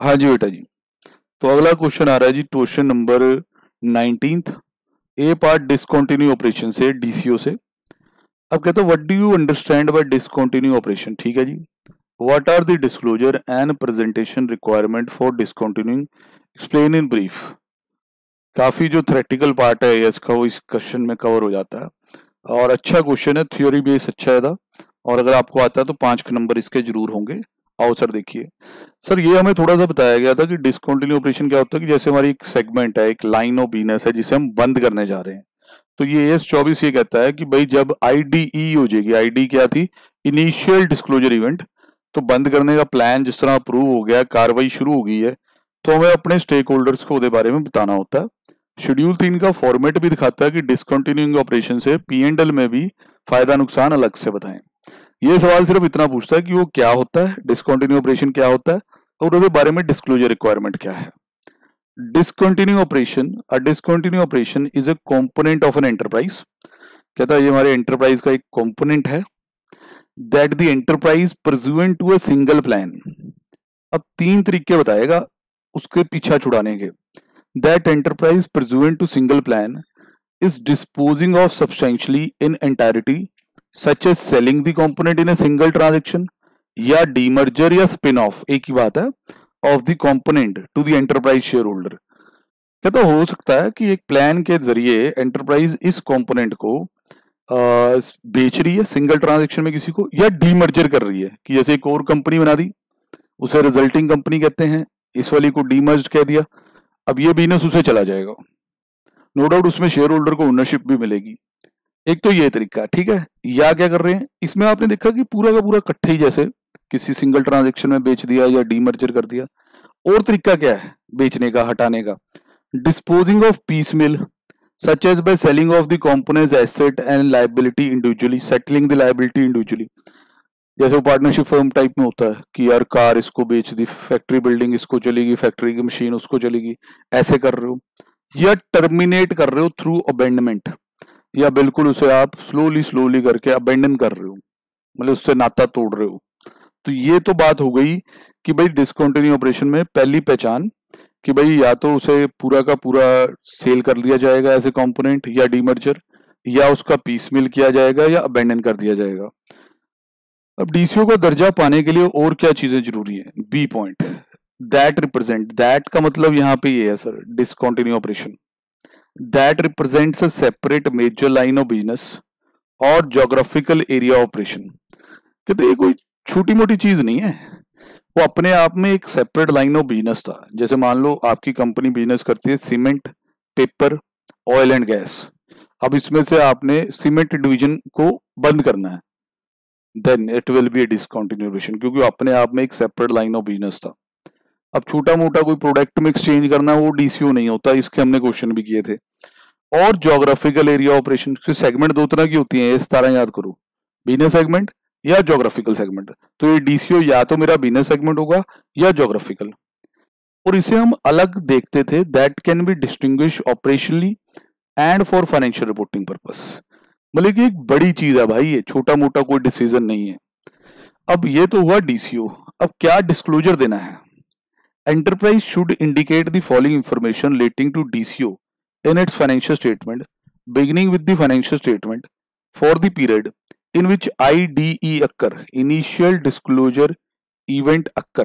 हाँ जी बेटा जी। तो अगला क्वेश्चन आ रहा है जी, question number 19th, A part discontinue operation से, डीसीओ से। अब कहता है what do you understand by discontinue operation. ठीक है जी। What are the disclosure and presentation requirement for discontinuing, explain in brief. काफी जो थ्योरेटिकल पार्ट है एएस का वो इस क्वेश्चन में कवर हो जाता है और अच्छा क्वेश्चन है, थ्योरी बेस अच्छा है था। और अगर आपको आता है तो 5 नंबर इसके जरूर होंगे। आओ सर देखिए। सर ये हमें थोड़ा सा बताया गया था कि डिसकंटिन्यू ऑपरेशन क्या होता है कि जैसे हमारी एक सेगमेंट है, एक लाइन ऑफ बिजनेस है जिसे हम बंद करने जा रहे हैं, तो ये AS24 ये कहता है कि भाई जब IDE हो जाएगी, ID क्या थी, इनिशियल डिस्क्लोजर इवेंट, तो बंद करने का प्लान जिस तरह अप्रूव हो गया, कार्रवाई शुरू हो गई है, तो हमें अपने स्टेक होल्डर्स को उसके बारे में बताना होता है। शेड्यूल 3 का फॉर्मेट भी दिखाता है कि डिसकंटिन्यूइंग ऑपरेशन से P&L में भी फायदा नुकसान अलग से बताएं। ये सवाल सिर्फ इतना पूछता है कि वो क्या होता है, डिसकंटिन्यू ऑपरेशन क्या होता है और उसके बारे में डिस्क्लोजर रिक्वायरमेंट क्या है। Discontinue operation, a discontinue operation is a component of an enterprise. कहता है ये हमारे एंटरप्राइज का एक कंपोनेंट है। That the enterprise pursuant to a single plan. अब 3 तरीके बताएगा उसके पीछा छुड़ाने के। That enterprise pursuant to single plan is disposing of substantially in entirety, such as selling the component in a single transaction, या demerger या spin off, एक ही बात है, of the component to the enterprise shareholder। कहता हो सकता है कि एक प्लान के जरिए एंटरप्राइज इस कंपोनेंट को बेच रही है सिंगल ट्रांजेक्शन में किसी को, या डीमर्जर कर रही है कि जैसे एक और कंपनी बना दी, उसे रिजल्टिंग कंपनी कहते हैं, इस वाली को डीमर्ज कह दिया, अब ये बिजनेस उसे चला जाएगा, नो डाउट उसमें शेयर होल्डर को ओनरशिप भी मिलेगी। एक तो ये तरीका, ठीक है। या क्या कर रहे हैं, इसमें आपने देखा कि पूरा का पूरा इकट्ठे ही जैसे किसी सिंगल ट्रांजैक्शन में बेच दिया या डीमर्जर कर दिया। और तरीका क्या है बेचने का, हटाने का, disposing of piecemeal, such as by selling off the components asset and liability individually, settling the liability individually. जैसे वो पार्टनरशिप फर्म टाइप में होता है कि यार कार इसको बेच दी, फैक्ट्री बिल्डिंग इसको चलेगी, फैक्ट्री की मशीन उसको चलेगी, ऐसे कर रहे हो। या टर्मिनेट कर रहे हो थ्रू अबेंडमेंट, या बिल्कुल उसे आप स्लोली करके अबेंडन कर रहे हो, मतलब उससे नाता तोड़ रहे हो। तो ये तो बात हो गई कि भाई डिसकंटिन्यू ऑपरेशन में पहली पहचान कि भाई या तो उसे पूरा का पूरा सेल कर दिया जाएगा एज ए कंपोनेंट या डीमर्जर, या उसका पीसमिल किया जाएगा या अबेंडन कर दिया जाएगा। अब डीसीओ का दर्जा पाने के लिए और क्या चीजें जरूरी है, B point, that represent, that का मतलब यहाँ पे ये है sir, discontinue operation, that represents a separate major line of business और ज्योग्राफिकल एरिया ऑपरेशन। कहते ये कोई छोटी मोटी चीज नहीं है, वो अपने आप में एक सेपरेट लाइन ऑफ बिजनेस था। जैसे मान लो आपकी कंपनी बिजनेस करती है cement, paper, oil and gas, अब इसमें से आपने सीमेंट डिवीजन को बंद करना है, then it will be a discontinue operation, क्योंकि अपने आप में एक सेपरेट लाइन ऑफ बिजनेस था। अब छोटा मोटा कोई प्रोडक्ट में एक्सचेंज करना वो डीसीओ नहीं होता, इसके हमने क्वेश्चन भी किए थे। और ज्योग्राफिकल एरिया ऑपरेशन, सेगमेंट 2 तरह की होती है, इस तरह याद करो, बिजनेस सेगमेंट या ज्योग्राफिकल सेगमेंट। तो ये डीसीओ या तो मेरा बिजनेस सेगमेंट होगा या ज्योग्राफिकल, और इसे हम अलग देखते थे, that can be distinguish operationally and for financial reporting purpose. मतलब कि एक बड़ी चीज है भाई, ये छोटा मोटा कोई डिसीजन नहीं है। अब ये तो हुआ डीसीओ, अब क्या डिस्क्लोजर देना है। Enterprise should indicate the following information relating to DCO in its financial statement, beginning with the financial statement for the period in which IDE occur, initial disclosure event occur।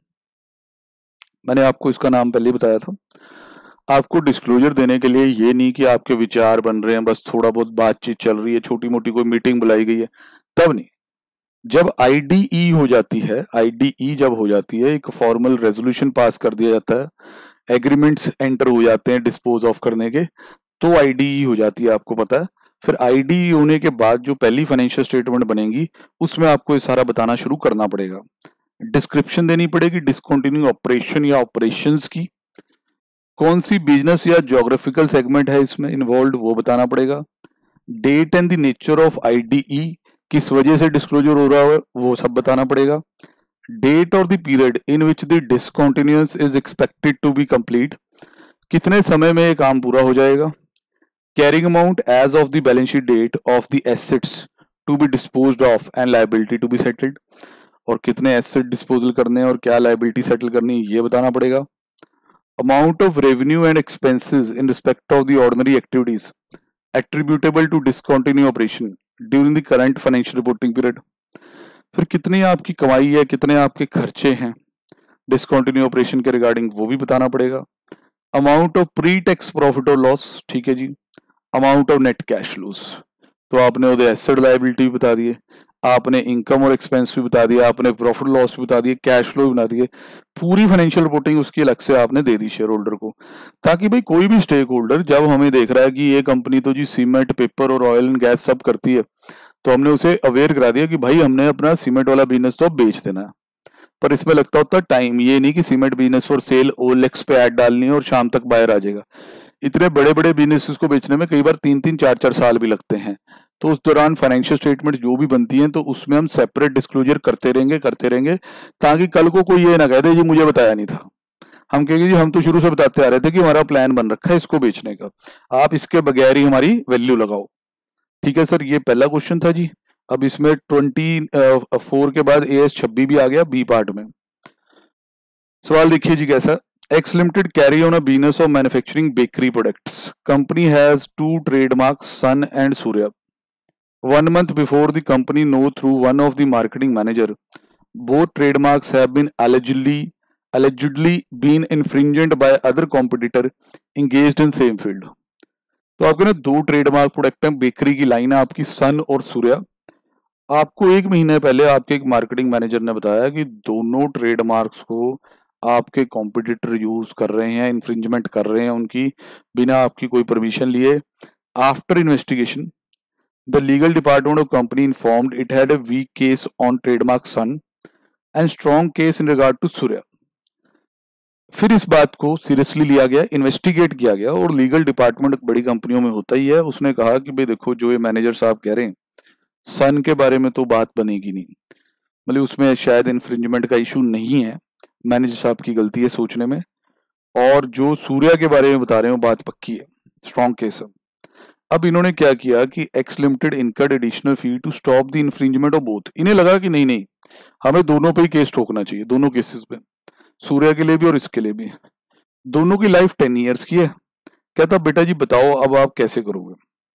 मैंने आपको इसका नाम पहले बताया था। आपको डिस्क्लोजर देने के लिए ये नहीं कि आपके विचार बन रहे हैं, बस थोड़ा बहुत बातचीत चल रही है, छोटी मोटी कोई मीटिंग बुलाई गई है, तब नहीं। जब IDE हो जाती है, IDE जब हो जाती है, एक फॉर्मल रेजोल्यूशन पास कर दिया जाता है, एग्रीमेंट्स एंटर हो जाते हैं डिस्पोज ऑफ करने के, तो IDE हो जाती है, आपको पता है। फिर IDE होने के बाद जो पहली फाइनेंशियल स्टेटमेंट बनेगी उसमें आपको ये सारा बताना शुरू करना पड़ेगा, डिस्क्रिप्शन देनी पड़ेगी डिसकंटिन्यू ऑपरेशन या ऑपरेशंस की, कौन सी बिजनेस या ज्योग्राफिकल सेगमेंट है इसमें इन्वॉल्व वो बताना पड़ेगा, date and the nature of IDE, किस वजह से डिस्क्लोजर हो रहा है वो सब बताना पड़ेगा, डेट और the period in which the discontinuance is expected to be complete, कितने समय में ये काम पूरा हो जाएगा, carrying amount as of the balance sheet date of the assets to be disposed of and liability to be settled, और कितने एसेट डिस्पोजल करने हैं और क्या लायबिलिटी सेटल करनी है ये बताना पड़ेगा। Amount of revenue and expenses in respect of the ordinary activities attributable to discontinue operation during the current financial reporting period. फिर कितनी आपकी कमाई है, कितने आपके खर्चे हैं डिसकंटिन्यू ऑपरेशन के रिगार्डिंग, वो भी बताना पड़ेगा। Amount of pre tax profit और लॉस, ठीक है जी। Amount of net cash loss, तो आपने उधर एसेट लायबिलिटी भी बता दिए, आपने इनकम और एक्सपेंस भी बता दिया, आपने प्रॉफिट लॉस भी बता दिए, कैश फ्लो भी बता दिए, पूरी फाइनेंशियल रिपोर्टिंग उसकी अलग से आपने दे दी शेयर होल्डर को, ताकि भाई कोई भी स्टेक होल्डर जब हमें देख रहा है कि ये कंपनी तो जी सीमेंट, पेपर और ऑयल एंड गैस सब करती है, तो हमने उसे अवेयर करा दिया कि भाई हमने अपना सीमेंट वाला बिजनेस तो अब बेच देना है। पर इसमें लगता होता टाइम, ये नहीं कि cement business for sale OLX पे ऐड डालनी है और शाम तक बाहर आ जाएगा। इतने बड़े बड़े बिजनेसेस को बेचने में कई बार 3-3, 4-4 साल भी लगते हैं। तो उस दौरान फाइनेंशियल स्टेटमेंट जो भी बनती हैं तो उसमें हम सेपरेट डिस्क्लोजर करते रहेंगे ताकि कल को कोई ये ना कह दे जी मुझे बताया नहीं था। हम कहेंगे जी हम तो शुरू से बताते आ रहे थे कि हमारा प्लान बन रखा है इसको बेचने का, आप इसके बगैर ही हमारी वैल्यू लगाओ। ठीक है सर, ये पहला क्वेश्चन था जी। अब इसमें 24 के बाद AS26 भी आ गया बी पार्ट में। सवाल देखिए जी कैसा। X Limited carry on a business of manufacturing bakery products. Company has 2 trademarks, Sun and Surya. 1 month before the company know through one of the marketing manager, both trademarks have been allegedly been infringed by other competitor engaged in same field. तो आपके ना 2 trademark product हैं, bakery की line है आपकी सन और सूर्या। आपको 1 महीने पहले आपके एक मार्केटिंग मैनेजर ने बताया कि दोनों ट्रेडमार्क्स को आपके कॉम्पिटिटर यूज कर रहे हैं, इन्फ्रिंजमेंट कर रहे हैं उनकी, बिना आपकी कोई परमिशन लिए। After investigation the legal department of company informed it had a weak case on trademark Sun and strong case in regard to Surya. फिर इस बात को सीरियसली लिया गया, इन्वेस्टिगेट किया गया, और लीगल डिपार्टमेंट बड़ी कंपनियों में होता ही है। उसने कहा कि भाई देखो जो ये मैनेजर साहब कह रहे हैं सन के बारे में तो बात बनेगी नहीं, मतलब उसमें शायद इन्फ्रिंजमेंट का इशू नहीं है, मैनेजर साहब की गलती है सोचने में, और जो सूर्या के बारे में बता रहे हो बात पक्की है, स्ट्रॉन्ग केस है। अब इन्होंने क्या किया कि X limited incurred additional fee to stop the infringement of both. इन्हें लगा कि नहीं हमें दोनों पे ही केस ठोकना चाहिए, दोनों केसेस पे, सूर्या के लिए भी और इसके लिए भी। दोनों की लाइफ 10 ईयर्स की है। कहता बेटा जी बताओ अब आप कैसे करोगे।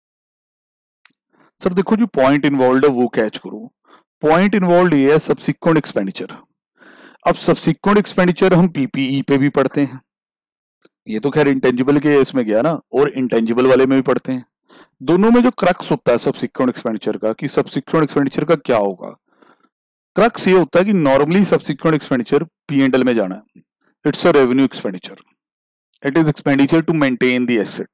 सर देखो जो पॉइंट इन्वॉल्व है वो कैच करो। पॉइंट इन्वॉल्व ये है सब्सिक्वेंट एक्सपेंडिचर। अब सब्सिक्वेंट एक्सपेंडिचर हम पीपीई पे भी पढ़ते हैं, ये तो खैर इंटेंजिबल के इसमें गया ना, और इंटेंजिबल वाले में भी पढ़ते हैं। दोनों में जो क्रक्स होता है सब्सिक्वेंट एक्सपेंडिचर का, कि सब्सिक्वेंट एक्सपेंडिचर का क्या होगा, क्रक्स ये होता है कि नॉर्मली सब्सिक्वेंट एक्सपेंडिचर P&L में जाना है, it's a revenue expenditure, it is expenditure to maintain the asset.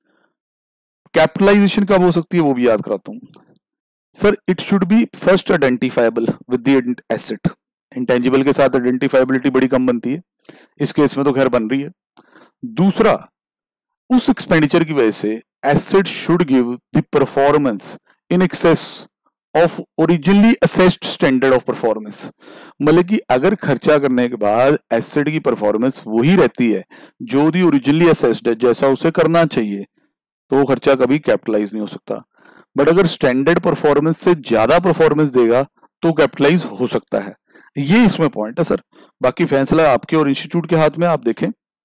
Capitalization कब हो सकती है वो भी याद कराता हूं sir. It should be first identifiable with the asset. Intangible के साथ आइडेंटिफाइबिलिटी बड़ी कम बनती है, इस केस में तो खैर बन रही है। दूसरा, उस एक्सपेंडिचर की वजह से asset should give the performance in excess of originally assessed standard of performance. मतलब कि अगर खर्चा करने के बाद एसेट की परफॉर्मेंस वही रहती है जो दी ओरिजिनली असेस्ड है, जैसा उसे करना चाहिए, तो वो खर्चा कभी कैपिटलाइज नहीं हो सकता। बट अगर स्टैंडर्ड परफॉर्मेंस से ज्यादा परफॉर्मेंस देगा तो कैपिटलाइज हो सकता है। ये इसमें पॉइंट है सर। बाकी फैसला आपके और इंस्टीट्यूट के हाथ में, आप देखें।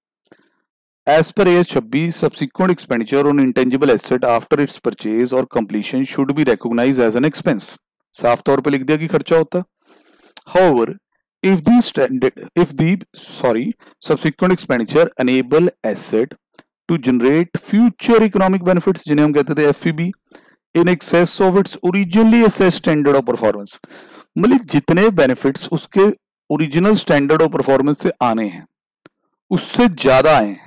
As per AS26 subsequent expenditure on intangible asset after its purchase or completion should be recognized as an expense। साफ तौर पे लिख दिया कि खर्चा होता है। However, if the subsequent expenditure enable asset to generate future economic benefits, जिन्हें हम कहते थे FEB, in excess of its originally assessed standard of performance। मतलब जितने बेनिफिट्स उसके ओरिजिनल स्टैंडर्ड ऑफ परफॉर्मेंस से आने हैं उससे ज्यादा आए,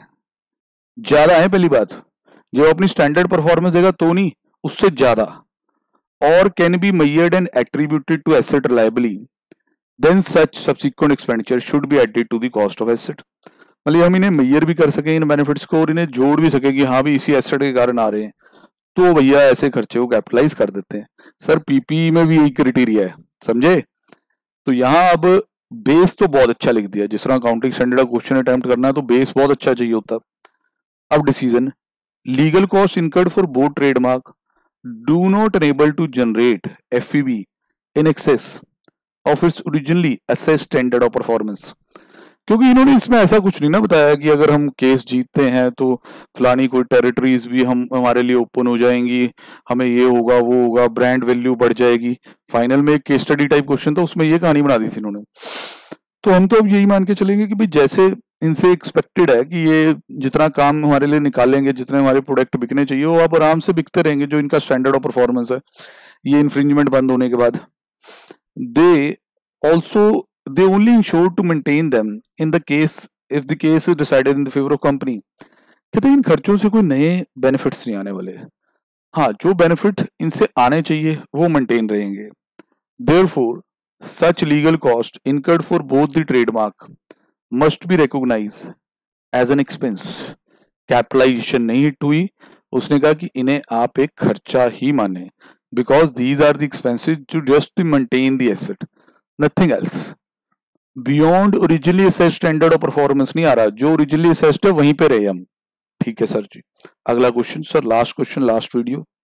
पहली बात, जब अपनी स्टैंडर्ड परफॉर्मेंस देगा तो नहीं, उससे ज्यादा, और can be measured and attributed to asset reliably, then such subsequent expenditure should be added to the cost of asset. मतलब हम इन्हें मेजर भी कर सके इन बेनिफिट्स को, और इन्हें जोड़ भी सके कि हाँ भी इसी एसेट के कारण आ रहे हैं, तो भैया ऐसे खर्चे को कैपिटलाइज कर देते हैं। सर पीपीई में भी यही क्राइटेरिया है, समझे। तो यहाँ अब बेस तो बहुत अच्छा लिख दिया, जिस तरह अकाउंटिंग स्टैंडर्ड का क्वेश्चन अटेम्प्ट करना है तो बेस बहुत अच्छा चाहिए होता। अब decision, legal cost incurred for both trademark do not enable to generate FEB in excess of its originally assessed standard of performance. क्योंकि इन्होंने इसमें ऐसा कुछ नहीं ना बताया कि अगर हम केस जीतते हैं तो फलानी कोई टेरिटरीज भी हम हमारे लिए ओपन हो जाएंगी, हमें ये होगा वो होगा, ब्रांड वैल्यू बढ़ जाएगी। फाइनल में एक केस स्टडी टाइप क्वेश्चन था, उसमें ये कहानी बना दी थी इन्होंने। तो हम तो अब यही मान के चलेंगे कि भाई जैसे इनसे एक्सपेक्टेड है कि ये जितना काम हमारे लिए निकालेंगे, जितने हमारे प्रोडक्ट बिकने चाहिए, वो अब आराम से बिकते रहेंगे, जो इनका स्टैंडर्ड ऑफ परफॉर्मेंस है ये इन्फ्रिंजमेंट बंद होने के बाद। They also they only ensure to maintain them in the case if the case is decided in the favor of company। कहते हैं इन खर्चों से कोई नए बेनिफिट्स नहीं आने वाले। हाँ, जो बेनिफिट इनसे आने चाहिए वो मेंटेन रहेंगे। therefore such legal cost incurred for both the trademark must be recognized as an expense। Capitalization नहीं हिट हुई, उसने कहा कि इन्हें आप एक खर्चा ही माने, because these are the expenses to just maintain the asset, nothing else. Beyond originally assessed standard of performance नहीं आ रहा, जो ओरिजिनली असेस्ड है वहीं पे रहे हम। ठीक है सर जी। अगला question sir, last question, last video.